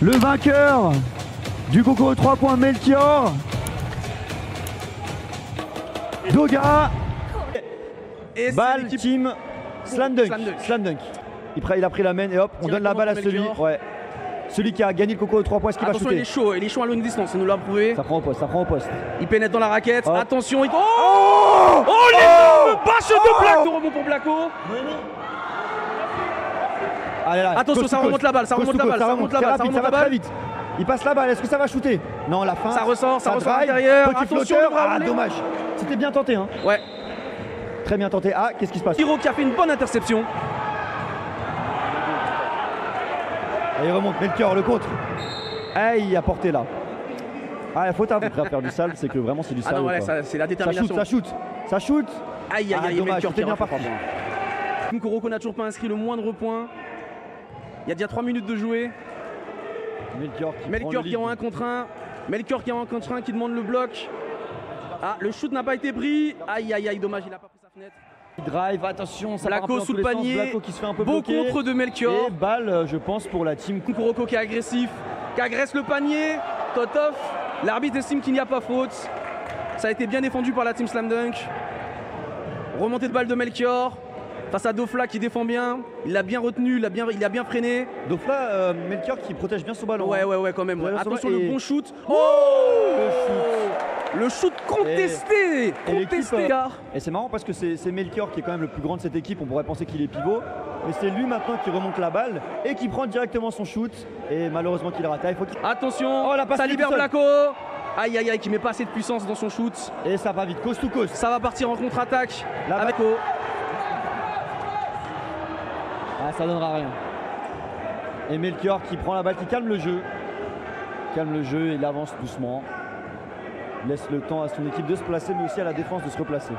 Le vainqueur du concours de 3 points, Melchior Doga. Et balle team Slam Dunk. Slam Dunk. Il a pris la main et hop, on donne la balle à celui. Ouais. Celui qui a gagné le concours de 3 points, est-ce qu'il va shooter? Il est chaud à longue distance, il nous l'a prouvé. Ça prend au poste, ça prend au poste. Il pénètre dans la raquette, hop. attention, oh l'énorme bâche de Blacko, rebond pour Blacko. Allez, là, attention, ça remonte la balle, ça remonte la balle, ça remonte la balle, ça remonte la balle. Très vite. Il passe la balle, est-ce que ça va shooter? Non, la fin. Ça ressort à l'intérieur. Attention, dommage. C'était bien tenté, hein. Ouais. Très bien tenté. Ah, qu'est-ce qui se passe? Hiro qui a fait une bonne interception. Et il remonte, Melchior, le contre. Ah, il a porté là. Ah, la faute à faire du sale, c'est que vraiment c'est du sale. Ah non, ouais, c'est la détermination. Ça shoot. Aïe, aïe, aïe, Melchior qui est bien parti. Kuroko n'a toujours pas inscrit le moindre point. Il y a déjà 3 minutes de jouer. Melchior qui est en 1 contre 1. Melchior qui est en 1 contre 1, qui demande le bloc. Ah, le shoot n'a pas été pris. Aïe, aïe, aïe, dommage, il n'a pas pris sa fenêtre. Drive, attention, ça Blacko sous le panier. Blacko qui se fait un peu beau bloquer. contre de Melchior. Et balle, je pense, pour la team. Kuroko qui est agressif, qui agresse le panier. Totov, l'arbitre estime qu'il n'y a pas faute. Ça a été bien défendu par la team Slam Dunk. Remontée de balle de Melchior. Face à Dofla qui défend bien, il l'a bien retenu, il a bien freiné. Dofla, Melchior qui protège bien son ballon. Ouais, quand même. Ouais. Attention, le bon shoot. Le shoot contesté. Et c'est marrant parce que c'est Melchior qui est quand même le plus grand de cette équipe. On pourrait penser qu'il est pivot. Mais c'est lui maintenant qui remonte la balle et qui prend directement son shoot. Et malheureusement qu'il rate. Attention, ça libère Blacko. Aïe, aïe, aïe, qui met pas assez de puissance dans son shoot. Et ça va vite, coast to coast. Ça va partir en contre-attaque. Avec ah, ça donnera rien. Et Melchior qui prend la balle, qui calme le jeu. Il avance doucement. Laisse le temps à son équipe de se placer, mais aussi à la défense de se replacer.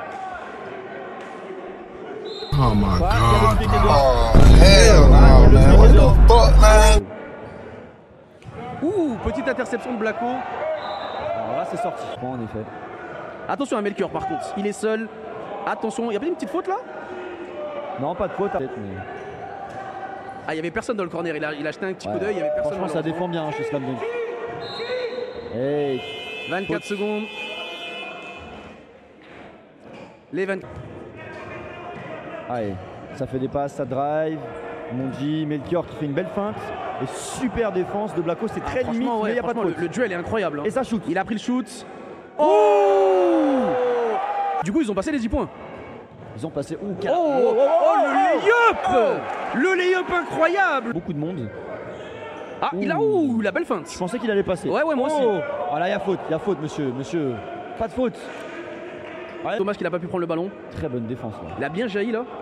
Oh my god. Oh hell no, man. What the fuck, man? Ouh, petite interception de Blacko. Alors là, c'est sorti. Bon, en effet. Attention à Melchior par contre. Il est seul. Attention, il y a pas une petite faute là? Non, pas de faute. Mais... Ah, il n'y avait personne dans le corner, il a jeté un petit coup d'œil, il n'y avait personne. Franchement, ça défend bien chez Slam Dunk. Hey, 24 secondes. Les 20. Allez, ça fait des passes, ça drive. Mondi, Melchior qui fait une belle feinte. Et super défense de Blacko, c'est très limite, mais il n'y a pas de faute. Le duel est incroyable. Hein. Et ça shoot. Il a pris le shoot. Oh, du coup, ils ont passé les 10 points. Ils ont passé. Le layup! Le layup incroyable! Beaucoup de monde. Ah, la belle feinte. Je pensais qu'il allait passer. Ouais, moi aussi. Ah là, il y a faute, monsieur. Pas de faute. Ouais. Dommage qu'il n'a pas pu prendre le ballon. Très bonne défense là. Il a bien jailli là.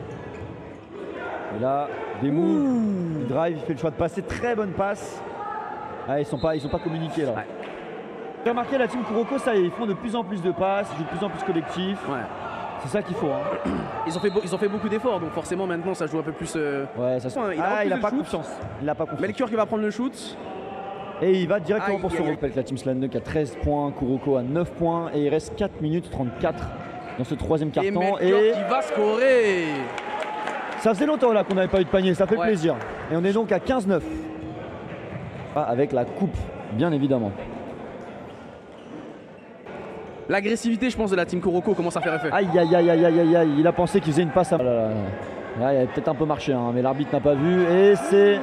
Et là, des moves. Il drive, il fait le choix de passer. Très bonne passe. Ah, ils sont pas communiqués là. Ouais. J'ai remarqué la team Kuroko, ça, ils font de plus en plus de passes, ils jouent de plus en plus collectif. Ouais. C'est ça qu'il faut. Hein. Ils ont fait beaucoup d'efforts, donc forcément maintenant ça joue un peu plus. Ouais, ça se... il a pas confiance. Melchior qui va prendre le shoot. Et il va directement pour son rappel. La team Slam Dunk a 13 points, Kuroko a 9 points et il reste 4 minutes 34 dans ce troisième quart-temps. Et Melchior qui va scorer. Ça faisait longtemps là qu'on n'avait pas eu de panier, ça fait plaisir. Et on est donc à 15-9. Avec la coupe, bien évidemment. L'agressivité, je pense, de la team Kuroko commence à faire effet. Aïe, il a pensé qu'il faisait une passe à... Là, il a peut-être un peu marché, hein, mais l'arbitre n'a pas vu. Et c'est...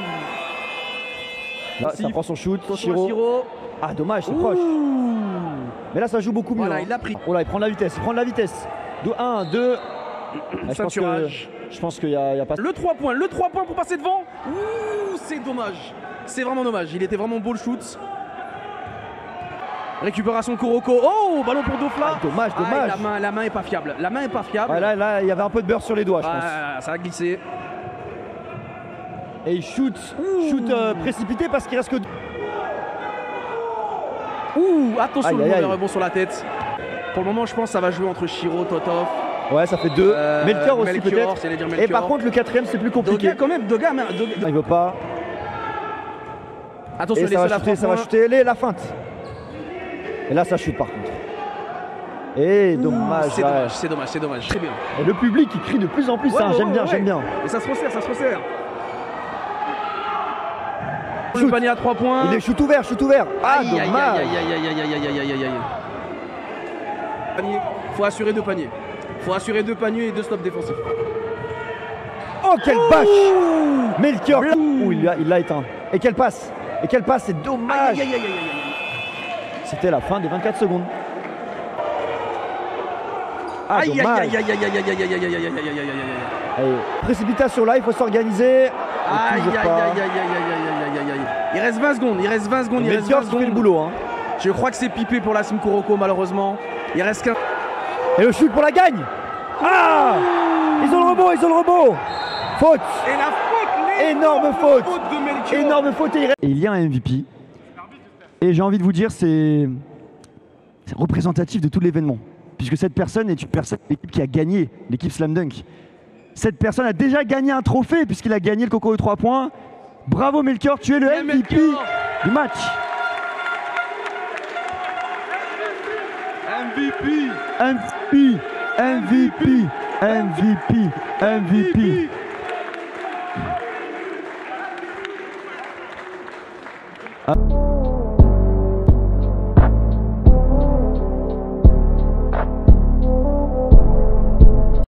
Là, ça prend son shoot. Shiro. Ah, dommage, c'est proche. Mais là, ça joue beaucoup mieux. Voilà, il l'a pris. Oh là, il prend de la vitesse. 1, 2... Je pense qu'il y a pas... Le 3 points pour passer devant. Ouh, c'est dommage. C'est vraiment dommage. Il était vraiment beau le shoot. Récupération Kuroko. Oh, ballon pour Dofla. Dommage. La main est pas fiable. Ouais, là, il y avait un peu de beurre sur les doigts, je pense. Ça a glissé. Et il shoot précipité parce qu'il reste que... Attention, le rebond sur la tête. Pour le moment, je pense que ça va jouer entre Shiro, Totov. Ouais, ça fait 2. Melchior aussi peut-être. Et par contre, le 4ème, c'est plus compliqué. Doga quand même. Doga. Il veut pas. Attention, ça va shooter. La feinte. Et là, ça shoot par contre. Et dommage. C'est dommage. Très bien. Et le public, il crie de plus en plus. J'aime bien. Et ça se resserre. Le panier à 3 points. Il est shoot ouvert, shoot ouvert. Ah, Aïe, aïe, dommage. aïe, aïe, aïe, aïe, aïe, aïe, aïe, aïe, aïe. Panier. Faut assurer 2 paniers. Faut assurer 2 paniers et 2 stops défensifs. Oh, quelle bâche. Melchior. Ouh, il l'a éteint. Et quelle passe. Et quelle passe, c'est dommage. Aïe, aïe, aïe, aïe, aïe, aïe. C'était la fin des 24 secondes. Ah, Aïe, aïe, dommage. aïe, aïe, aïe, aïe, aïe, aïe, aïe, aïe, aïe, aïe, aïe, aïe, aïe. Allez, précipitation là, il faut s'organiser. Aïe, aïe, aïe, aïe, aïe, aïe, aïe, aïe, aïe. Il reste 20 secondes, il reste 20 secondes, il reste 20 Melchior qui fait le secondes. boulot. Hein. Je crois que c'est pipé pour la Team Kuroko malheureusement. Il reste qu'un. Et le shoot pour la gagne. Ah, ils ont le rebond. Faute. Et la faute, Énorme faute. de Melchior. Énorme faute. Et il y a un MVP. Et j'ai envie de vous dire, c'est représentatif de tout l'événement. Puisque cette personne est une personne de l'équipe qui a gagné l'équipe Slam Dunk. Cette personne a déjà gagné un trophée puisqu'il a gagné le concours de 3 points. Bravo Melchior, tu es le MVP du match. MVP.